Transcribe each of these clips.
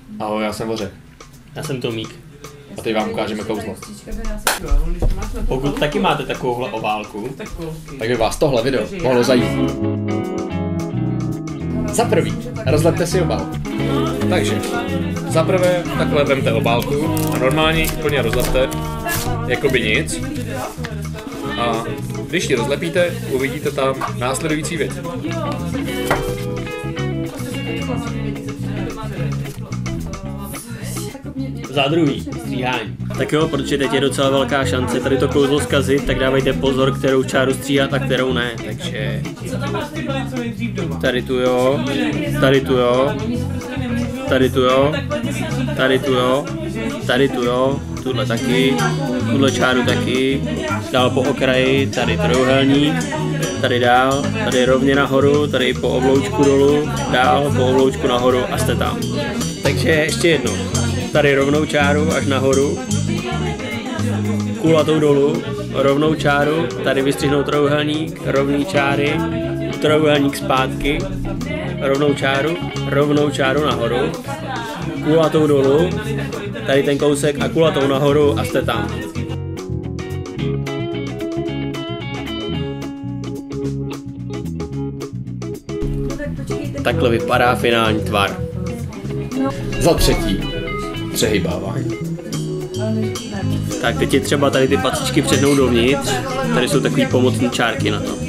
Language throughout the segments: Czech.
Ahoj, já jsem Vořek. Já jsem Tomík. A teď vám ukážeme kouzlo. Pokud taky máte takovouhle obálku, tak by vás tohle video mohlo zajímat. Za prvý, rozlepte si obálku. Takže, za prvé takhle vemte obálku a normálně ji úplně rozlepte, jako by nic. A když ji rozlepíte, uvidíte tam následující věc. za druhý, stříhání. Tak jo, protože teď je docela velká šance tady to kouzlo zkazit, tak dávejte pozor, kterou čáru stříhat a kterou ne, takže... Tady tu jo, tady tu jo, tady tu jo, tady tu jo, tady tu jo, tuhle taky, tuhle čáru taky, dál po okraji, tady trojúhelník, tady dál, tady rovně nahoru, tady po obloučku dolů, dál po obloučku nahoru a jste tam. Takže ještě jednou, tady rovnou čáru až nahoru, kulatou dolů, rovnou čáru, tady vystřihnout trojúhelník, rovný čáry, trojúhelník zpátky, rovnou čáru nahoru, kulatou dolů, tady ten kousek a kulatou nahoru a jste tam. Takhle vypadá finální tvar. Za třetí, přehybávání. Tak teď je třeba tady ty pacičky přehnout dovnitř, tady jsou takový pomocné čárky na to.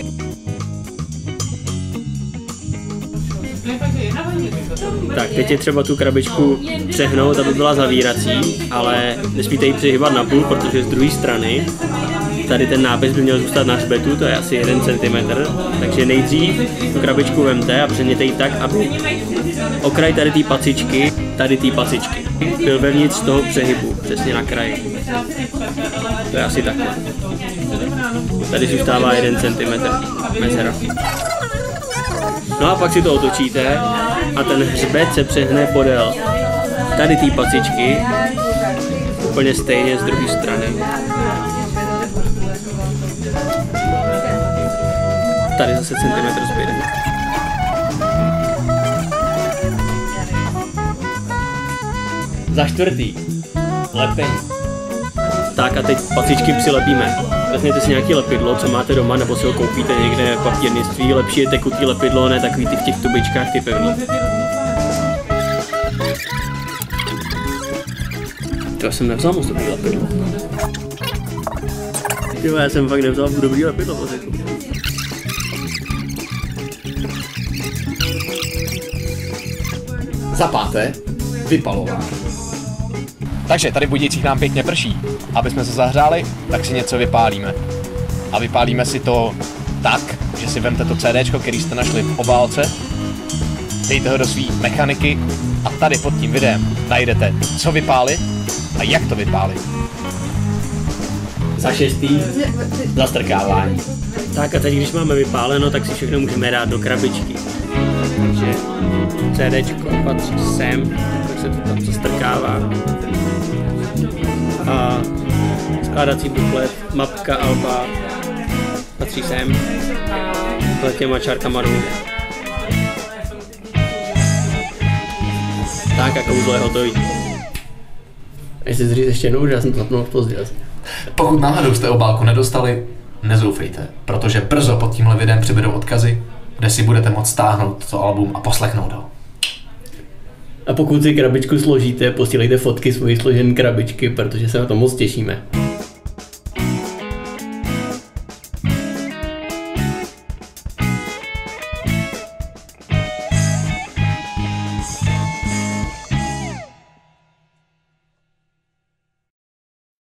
Tak teď je třeba tu krabičku přehnout, aby byla zavírací, ale nesmíte ji přehybat na půl, protože z druhé strany tady ten nápis by měl zůstat na hřbetu, to je asi 1 cm, takže nejdřív tu krabičku vemte a přehněte ji tak, aby okraj tady té pacičky, byl vevnitř toho přehybu, přesně na kraji. To je asi takhle. Tady zůstává 1 cm mezera. No a pak si to otočíte a ten hřbet se přehne podél tady té pacičky, úplně stejně z druhé strany. Tady zase centimetr zbyde. Za čtvrtý, lepení. Tak a teď pacičky přilepíme. Vezměte si nějaké lepidlo, co máte doma, nebo si ho koupíte někde v papírnictví. Lepší je tekutý lepidlo, ne takový ty v těch tubičkách, ty pevný. To jsem nevzal moc dobrý lepidlo. Tyvo, já jsem fakt nevzal dobrý lepidlo, paciku. Za páté, vypalování. Takže tady v Budějcích nám pěkně prší. Aby jsme se zahřáli, tak si něco vypálíme. A vypálíme si to tak, že si vemte to CDčko, který jste našli v obálce, dejte ho do svý mechaniky a tady pod tím videem najdete, co vypálit a jak to vypálit. Za šestý, zastrkávání. Tak a teď, když máme vypáleno, tak si všechno můžeme dát do krabičky. Takže CDčko patří sem, tak se to tam zastrkává. A skládací buklet, mapka, alba patří sem, s těma čárkama dolů. Tak a kouzlo je hotový. Jestli zříct ještě jednou, že já jsem to zapnul pozdě. Pokud náhodou jste obálku nedostali, nezoufejte, protože brzo pod tímhle videem přibydou odkazy, kde si budete moct stáhnout to album a poslechnout ho. A pokud si krabičku složíte, posílejte fotky svojí složené krabičky, protože se na to moc těšíme.